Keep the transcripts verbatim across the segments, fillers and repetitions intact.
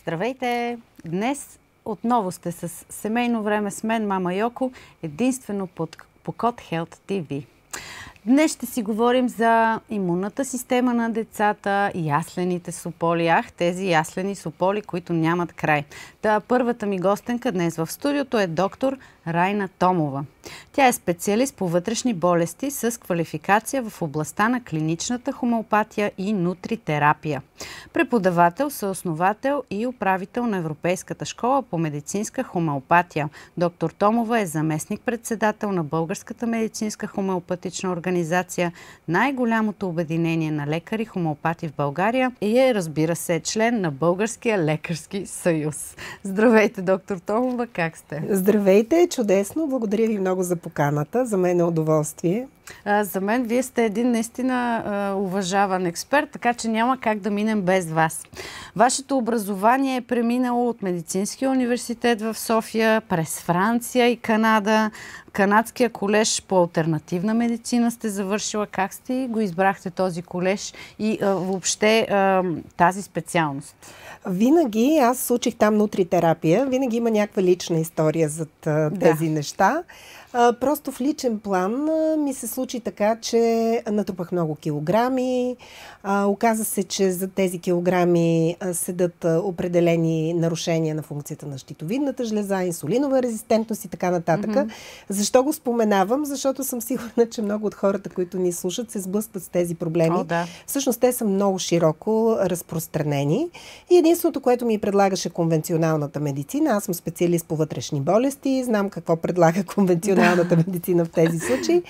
Здравейте! Днес отново сте с семейно време с мен, мама Йоко, единствено под, по Код Health Ти Ви. Днес ще си говорим за имунната система на децата и яслените сополи. Ах, тези яслени сополи, които нямат край. Та първата ми гостенка днес в студиото е доктор Райна Томова. Тя е специалист по вътрешни болести с квалификация в областта на клиничната хомеопатия и нутритерапия. Преподавател, съосновател и управител на Европейската школа по медицинска хомеопатия. Доктор Томова е заместник-председател на Българската медицинска хомеопатична организация, най-голямото обединение на лекари хомеопати в България и е, разбира се, член на Българския лекарски съюз. Здравейте, доктор Томова, как сте? Здравейте, чудесно. Благодаря ви много за поканата. За мен е удоволствие. А, за мен вие сте един наистина а, уважаван експерт, така че няма как да минем без вас. Вашето образование е преминало от Медицинския университет в София, през Франция и Канада. Канадския колеж по алтернативна медицина сте завършила. Как сте го избрахте този колеж и а, въобще а, тази специалност? Винаги, аз учих там нутритерапия, винаги има някаква лична история зад а, тези да. неща. А, просто в личен план а, ми се случи така, че натрупах много килограми. А, оказа се, че за тези килограми а, седат а, определени нарушения на функцията на щитовидната жлеза, инсулинова резистентност и така нататък. Mm-hmm. Защо го споменавам? Защото съм сигурна, че много от хората, които ни слушат, се сблъскват с тези проблеми. О, да. Всъщност те са много широко разпространени. И единственото, което ми предлагаше конвенционалната медицина, аз съм специалист по вътрешни болести, знам какво предлага конвенционалната да. медицина в тези случаи,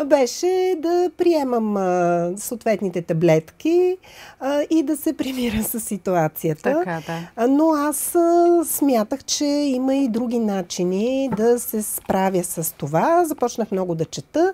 беше да приемам а, съответните таблетки а, и да се примиря с ситуацията. Така, да. Но аз а, смятах, че има и други начини да се справя с това. Започнах много да чета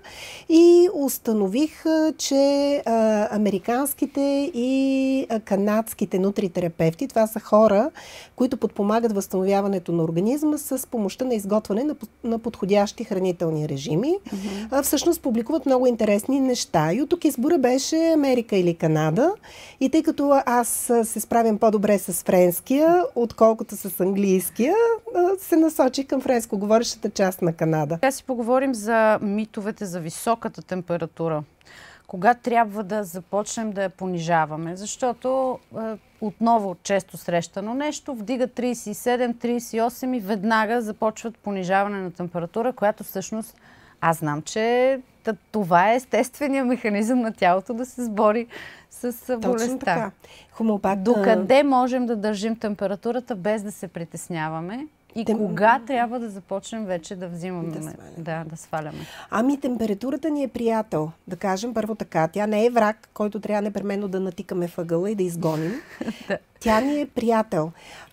и установих, а, че а, американските и а, канадските нутритерапевти, това са хора, които подпомагат възстановяването на организма с помощта на изготвяне на, на подходящи хранителни режими. Mm-hmm. А, всъщност публикуват много интересни неща. И от тук избора беше Америка или Канада. И тъй като аз се справям по-добре с френския, отколкото с английския, се насочих към френско-говорещата част на Канада. Сега си поговорим за митовете за високата температура. Кога трябва да започнем да я понижаваме? Защото е, отново често срещано нещо, вдига трийсет и седем трийсет и осем и веднага започват понижаване на температура, която всъщност аз знам, че това е естественият механизъм на тялото да се сбори с болестта. Точно така. Хомеопат... Докъде можем да държим температурата без да се притесняваме? И Тем... кога трябва да започнем вече да взимаме, да сваляме. Да, да сваляме? Ами температурата ни е приятел. Да кажем първо така. Тя не е враг, който трябва непременно да натикаме въгъла и да изгоним. да. Тя ни е приятел.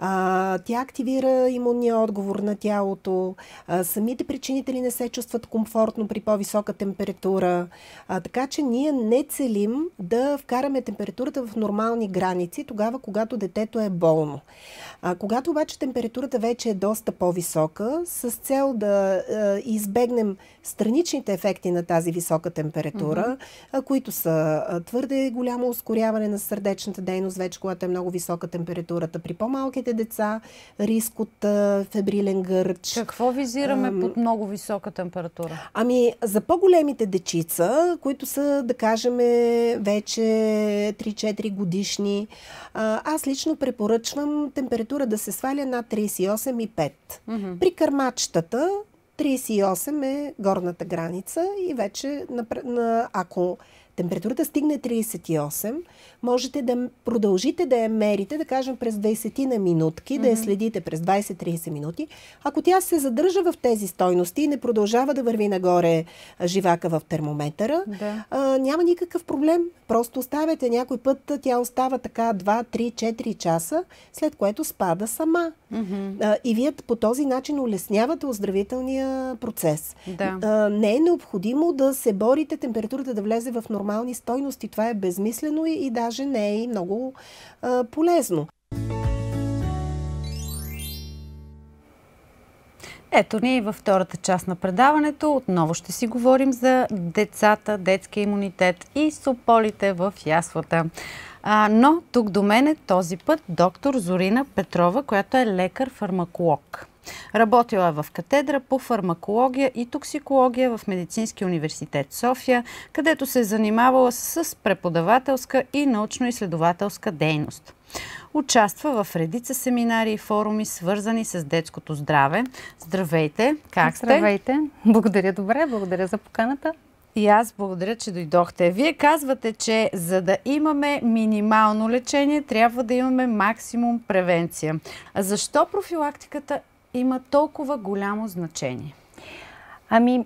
А, тя активира имунния отговор на тялото. А, самите причинители не се чувстват комфортно при по-висока температура. А, така че ние не целим да вкараме температурата в нормални граници тогава, когато детето е болно. А, когато обаче температурата вече е доста по-висока, с цел да а, избегнем страничните ефекти на тази висока температура, mm-hmm. а, които са а, твърде голямо ускоряване на сърдечната дейност, вече когато е много висока температурата. При по-малките деца риск от а, фебрилен гърч. Какво визираме а, под много висока температура? Ами за по-големите дечица, които са, да кажем, вече три-четири годишни, а, аз лично препоръчвам температура да се сваля над трийсет и осем и пет. Mm-hmm. При кърмачетата трийсет и осем е горната граница и вече, на, на, ако температурата стигне трийсет и осем, можете да продължите да я мерите, да кажем през двайсет на минутки, mm-hmm. да я следите през двайсет-трийсет минути. Ако тя се задържа в тези стойности и не продължава да върви нагоре живака в термометъра, да. а, няма никакъв проблем. Просто оставяте някой път, тя остава така два, три, четири часа, след което спада сама. Mm-hmm. А, и вие по този начин улеснявате оздравителния процес. Да. А, не е необходимо да се борите температурата да влезе в нормални стойности. Това е безмислено и, и даже не е и много а, полезно. Ето ни във втората част на предаването. Отново ще си говорим за децата, детския имунитет и сополите в яслата. А, но тук до мен е този път доктор Зорина Петрова, която е лекар-фармаколог. Работила е в катедра по фармакология и токсикология в Медицинския университет София, където се е занимавала с преподавателска и научно-изследователска дейност. Участва в редица семинари и форуми, свързани с детското здраве. Здравейте! Как сте? Здравейте! Благодаря добре, благодаря за поканата. И аз благодаря, че дойдохте. Вие казвате, че за да имаме минимално лечение, трябва да имаме максимум превенция. А защо профилактиката има толкова голямо значение? Ами,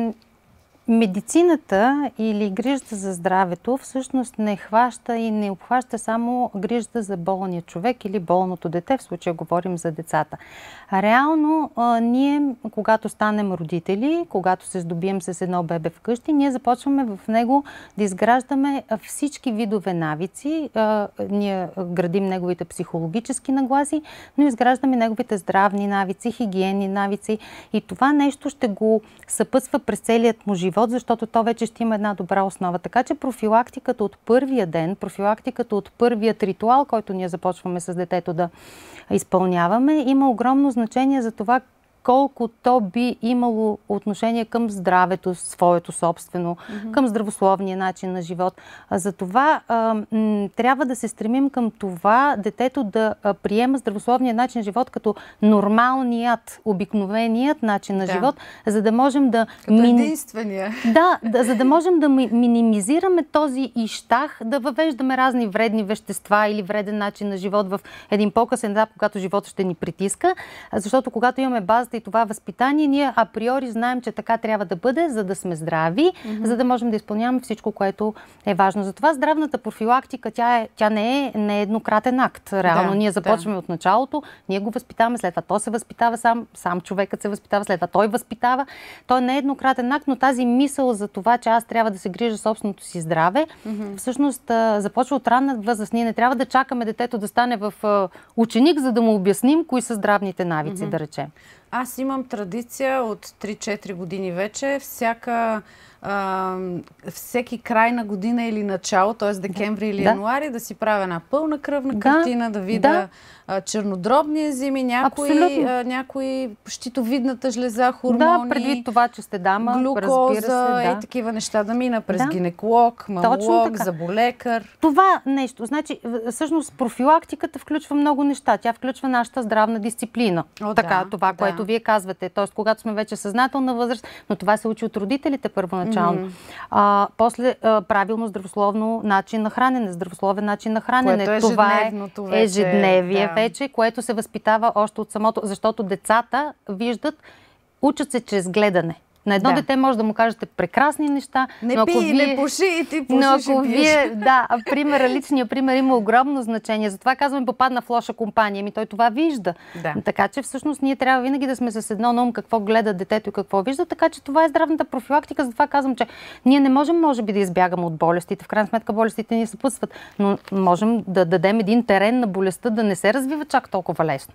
медицината или грижата за здравето всъщност не хваща и не обхваща само грижата за болния човек или болното дете, в случая говорим за децата. А реално а, ние, когато станем родители, когато се здобием с едно бебе вкъщи, ние започваме в него да изграждаме всички видове навици. А, ние градим неговите психологически нагласи, но изграждаме неговите здравни навици, хигиенни навици и това нещо ще го съпътства през целият му живот, защото то вече ще има една добра основа. Така че профилактиката от първия ден, профилактиката от първият ритуал, който ние започваме с детето да изпълняваме, има огромно значение за това колко то би имало отношение към здравето, своето собствено, mm-hmm. към здравословния начин на живот. Затова трябва да се стремим към това детето да а, приема здравословния начин на живот като нормалният, обикновеният начин на да. живот, за да можем да... Като мини... единствения. Да, да, за да можем да ми, минимизираме този ищах, да въвеждаме разни вредни вещества или вреден начин на живот в един по-късен етап, когато живота ще ни притиска. Защото когато имаме база и това възпитание, ние априори знаем, че така трябва да бъде, за да сме здрави, mm-hmm. за да можем да изпълняваме всичко, което е важно. Затова здравната профилактика, тя, е, тя не е не е еднократен акт. Реално, да, ние започваме да. от началото, ние го възпитаваме, след това то се възпитава сам, сам човекът се възпитава, след това той възпитава. Той не е еднократен акт, но тази мисъл за това, че аз трябва да се грижа собственото си здраве, mm-hmm. всъщност започва от ранна възраст. Ние не трябва да чакаме детето да стане в ученик, за да му обясним кои са здравните навици, mm-hmm. да речем. Аз имам традиция от три-четири години вече. Всяка, а, всеки край на година или начало, т.е. декември или да. януари, да си правя една пълна кръвна да. картина, да видя да. а, чернодробни ензими, някои, а, някои щитовидната жлеза, хормони, да, предвид това, че сте дама, глюкоза се, да. и такива неща. Да мина през да. гинеколог, мамолог, зъболекар. Това нещо. Значи, всъщност профилактиката включва много неща. Тя включва нашата здравна дисциплина. О, така, да, това, да. което вие казвате. Тоест, когато сме вече съзнателна възраст, но това се учи от родителите първоначално. Mm-hmm. а, после а, правилно здравословно начин на хранене, здравословен начин на хранене. Което е това е вече, ежедневие да. вече, което се възпитава още от самото, защото децата виждат, учат се чрез гледане. На едно да. дете може да му кажете прекрасни неща, не но ако пи, вие... не пуши и ти пушиш. Но ако вие, да, примера, личния пример има огромно значение. Затова казваме, попадна в лоша компания. Ми той това вижда. Да. Така че всъщност ние трябва винаги да сме с едно на ум какво гледа детето и какво вижда. Така че това е здравната профилактика. Затова казвам, че ние не можем, може би, да избягаме от болестите. В крайна сметка болестите ни съпътстват, но можем да дадем един терен на болестта да не се развива чак толкова лесно.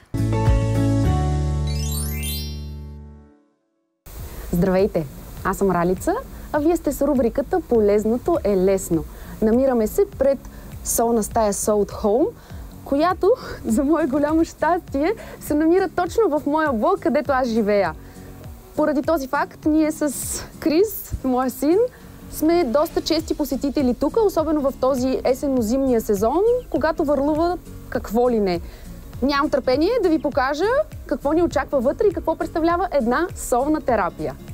Здравейте! Аз съм Ралица, а вие сте с рубриката "Полезното е лесно". Намираме се пред солна стая Salt Home, която, за мое голямо щастие, се намира точно в моя блок, където аз живея. Поради този факт, ние с Крис, моя син, сме доста чести посетители тук, особено в този есенно-зимния сезон, когато върлува какво ли не. Нямам търпение да ви покажа какво ни очаква вътре и какво представлява една солна терапия.